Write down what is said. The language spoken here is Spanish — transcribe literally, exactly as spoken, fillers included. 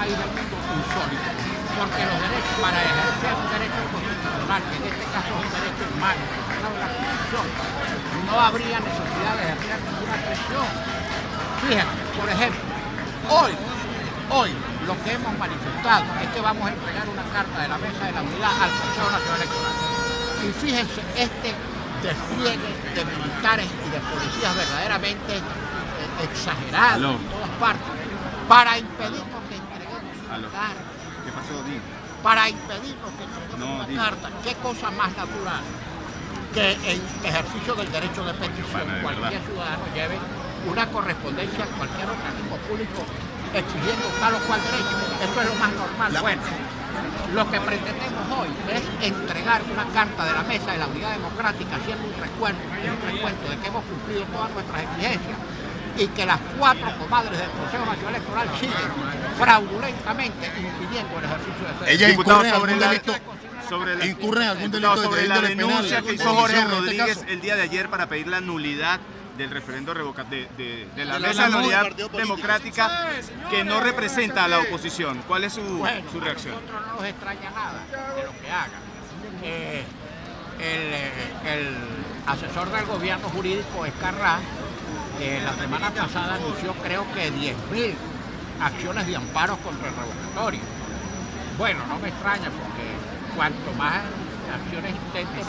país del mundo insólito, porque los derechos, para ejercer un derecho constitucional, que en este caso es un derecho humano, consagrado en la Constitución, no habría necesidad de ejercer ninguna presión. Fíjense, por ejemplo, hoy, hoy lo que hemos manifestado es que vamos a entregar una carta de la Mesa de la Unidad al Consejo Nacional Electoral. Y fíjense, este despliegue de militares y de policías verdaderamente eh, exagerado Aló. en todas partes, para impedirnos que entreguemos una Aló. carta. ¿Qué pasó, Di? Para impedirnos que entreguemos No, una dime. carta. ¿Qué cosa más natural que en ejercicio del derecho de petición Bueno, de cualquier verdad. ciudadano lleve una correspondencia a cualquier organismo público exigiendo tal o cual derecho? Eso es lo más normal. La- Bueno, lo que pretendemos hoy es entregar una carta de la Mesa de la Unidad Democrática haciendo un recuento, un recuento de que hemos cumplido todas nuestras exigencias y que las cuatro comadres del Consejo Nacional Electoral siguen fraudulentamente impidiendo el ejercicio de ese Ella derecho. Diputado, incurre en sobre algún la- delito, sobre la, incurre en algún diputado, delito de sobre la índole penal, denuncia que hizo sedición Jorge en este Rodríguez caso. el día de ayer para pedir la nulidad del referendo revoca de, de, de la De la Mesa de la no del Unidad partido político. Democrática que no representa a la oposición. ¿Cuál es su, Bueno, su a reacción? nosotros no nos extraña nada de lo que hagan. Eh, el, eh, el asesor del gobierno jurídico Escarrá, eh, la semana pasada anunció creo que diez mil acciones de amparos contra el revocatorio. Bueno, no me extraña porque cuanto más acciones intenten